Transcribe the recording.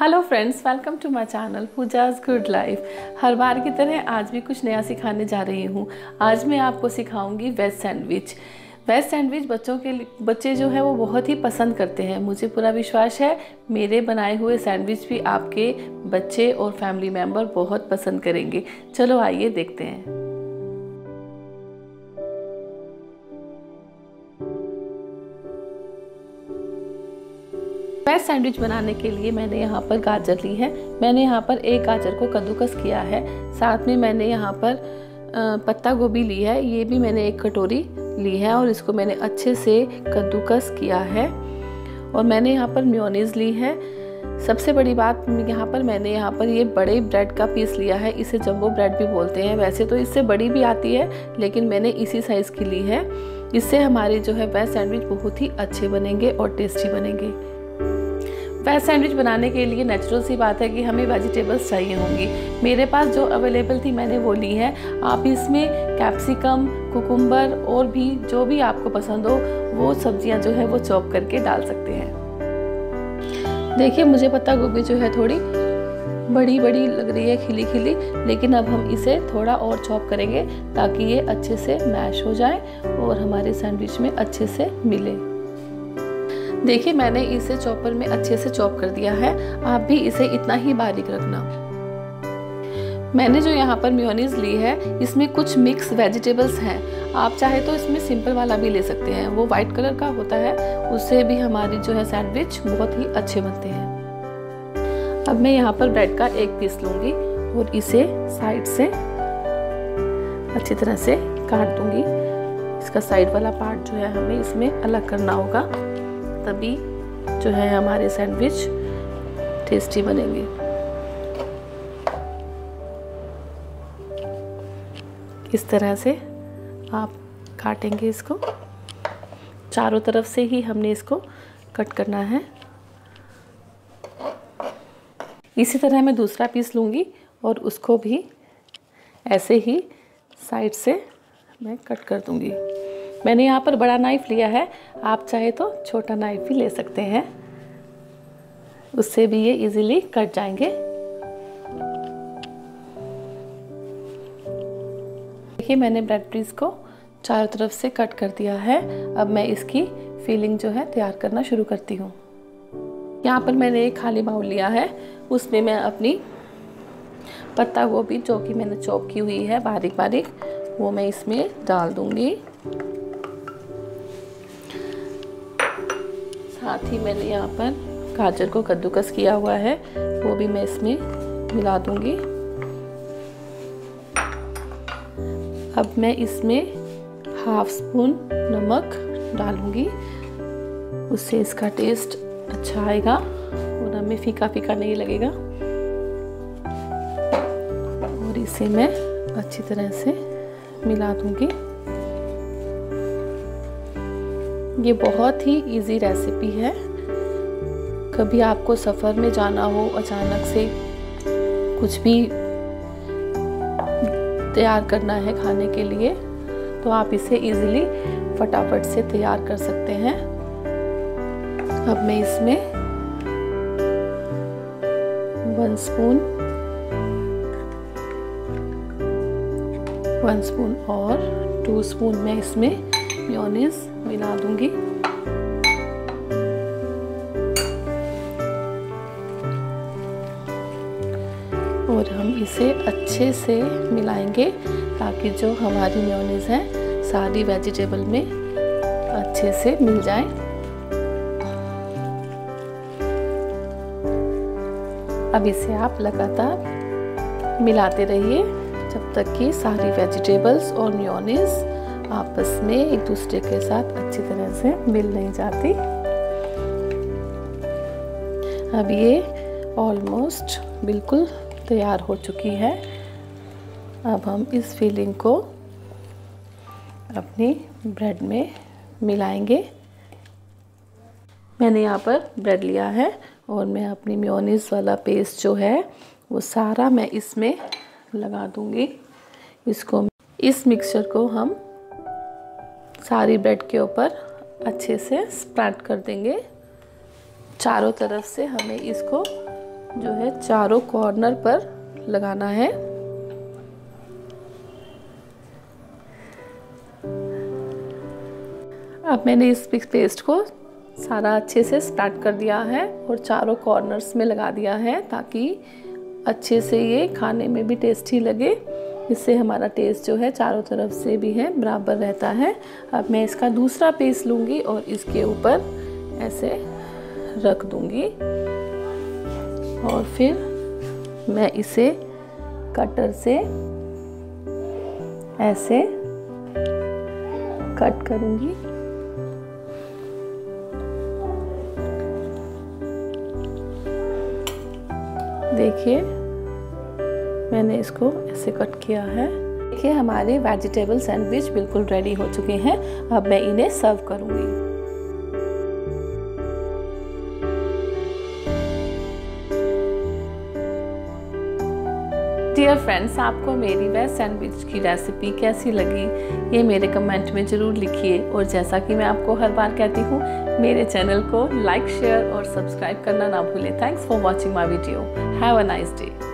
Hello friends, welcome to my channel Pooja's good life. हर बार की तरह आज भी कुछ नया सिखाने जा रही हूँ। आज मैं आपको सिखाऊंगी वेज सैंडविच। वेज सैंडविच बच्चे जो है वो बहुत ही पसंद करते हैं। मुझे पूरा विश्वास है मेरे बनाए हुए सैंडविच भी आपके बच्चे और फैमिली मेम्बर बहुत पसंद करेंगे। चलो आइए देखते हैं। वेज सैंडविच बनाने के लिए मैंने यहाँ पर गाजर ली है। मैंने यहाँ पर एक गाजर को कद्दूकस किया है। साथ में मैंने यहाँ पर पत्ता गोभी ली है, ये भी मैंने एक कटोरी ली है और इसको मैंने अच्छे से कद्दूकस किया है। और मैंने यहाँ पर मेयोनीज ली है। सबसे बड़ी बात मैंने यहाँ पर ये बड़े ब्रेड का पीस लिया है। इसे जंबो ब्रेड भी बोलते हैं। वैसे तो इससे बड़ी भी आती है, लेकिन मैंने इसी साइज़ की ली है। इससे हमारे जो है वेज सैंडविच बहुत ही अच्छे बनेंगे और टेस्टी बनेंगे। वेज सैंडविच बनाने के लिए नेचुरल सी बात है कि हमें वेजिटेबल्स चाहिए होंगी। मेरे पास जो अवेलेबल थी मैंने वो ली है। आप इसमें कैप्सिकम, कुकुम्बर और भी जो भी आपको पसंद हो वो सब्जियां जो है वो चॉप करके डाल सकते हैं। देखिए, मुझे पत्ता गोभी जो है थोड़ी बड़ी बड़ी लग रही है, खिली खिली, लेकिन अब हम इसे थोड़ा और चॉप करेंगे ताकि ये अच्छे से मैश हो जाए और हमारे सैंडविच में अच्छे से मिले। देखिए, मैंने इसे चॉपर में अच्छे से चॉप कर दिया है। आप भी इसे इतना ही बारीक रखना। मैंने जो यहाँ पर मेयोनीज ली है इसमें कुछ मिक्स वेजिटेबल्स हैं। आप चाहे तो इसमें सिंपल वाला भी ले सकते हैं, वो वाइट कलर का होता है, उससे भी हमारी जो है सैंडविच बहुत ही अच्छे बनते हैं। अब मैं यहाँ पर ब्रेड का एक पीस लूँगी और इसे साइड से अच्छी तरह से काट दूँगी। इसका साइड वाला पार्ट जो है हमें इसमें अलग करना होगा, तभी जो है हमारे सैंडविच टेस्टी बनेंगे। इस तरह से आप काटेंगे इसको। चारों तरफ से ही हमने इसको कट करना है। इसी तरह मैं दूसरा पीस लूँगी और उसको भी ऐसे ही साइड से मैं कट कर दूँगी। मैंने यहाँ पर बड़ा नाइफ लिया है, आप चाहे तो छोटा नाइफ भी ले सकते हैं, उससे भी ये इजीली कट जाएंगे। देखिए, मैंने ब्रेड पीस को चारों तरफ से कट कर दिया है। अब मैं इसकी फिलिंग जो है तैयार करना शुरू करती हूँ। यहाँ पर मैंने एक खाली बाउल लिया है, उसमें मैं अपनी पत्ता गोभी जो कि मैंने चॉप की हुई है बारीक बारीक, वो मैं इसमें डाल दूँगी। साथ ही मैंने यहाँ पर गाजर को कद्दूकस किया हुआ है, वो भी मैं इसमें मिला दूंगी। अब मैं इसमें हाफ स्पून नमक डालूंगी, उससे इसका टेस्ट अच्छा आएगा और हमें फीका फीका नहीं लगेगा। और इसे मैं अच्छी तरह से मिला दूंगी। ये बहुत ही इजी रेसिपी है। कभी आपको सफ़र में जाना हो, अचानक से कुछ भी तैयार करना है खाने के लिए, तो आप इसे इजीली फटाफट से तैयार कर सकते हैं। अब मैं इसमें 1 स्पून और 2 स्पून मैं इसमें मेयोनीज मिला दूंगी। और हम इसे अच्छे से मिलाएंगे ताकि जो हमारी मेयोनीज है सारी वेजिटेबल में अच्छे से मिल जाए। अब इसे आप लगातार मिलाते रहिए जब तक कि सारी वेजिटेबल्स और मेयोनीज आपस में एक दूसरे के साथ अच्छी तरह से मिल नहीं जाती। अब ये ऑलमोस्ट बिल्कुल तैयार हो चुकी है। अब हम इस फिलिंग को अपनी ब्रेड में मिलाएंगे। मैंने यहाँ पर ब्रेड लिया है और मैं अपनी मेयोनीज वाला पेस्ट जो है वो सारा मैं इसमें लगा दूंगी। इस मिक्सचर को हम सारी ब्रेड के ऊपर अच्छे से स्प्रेड कर देंगे। चारों तरफ से हमें इसको जो है चारों कॉर्नर पर लगाना है। अब मैंने इस पेस्ट को सारा अच्छे से स्प्रेड कर दिया है और चारों कॉर्नर्स में लगा दिया है, ताकि अच्छे से ये खाने में भी टेस्टी लगे। इससे हमारा टेस्ट जो है चारों तरफ से भी है बराबर रहता है। अब मैं इसका दूसरा पीस लूँगी और इसके ऊपर ऐसे रख दूँगी और फिर मैं इसे कटर से ऐसे कट करूँगी। देखिए मैंने इसको ऐसे कट किया है। देखिए हमारे वेजिटेबल सैंडविच बिल्कुल रेडी हो चुके हैं। अब मैं इन्हें सर्व करूंगी। डियर फ्रेंड्स, आपको मेरी वेज सैंडविच की रेसिपी कैसी लगी ये मेरे कमेंट में ज़रूर लिखिए। और जैसा कि मैं आपको हर बार कहती हूँ, मेरे चैनल को लाइक, शेयर और सब्सक्राइब करना ना भूलें। Thanks for watching my video. Have a nice day.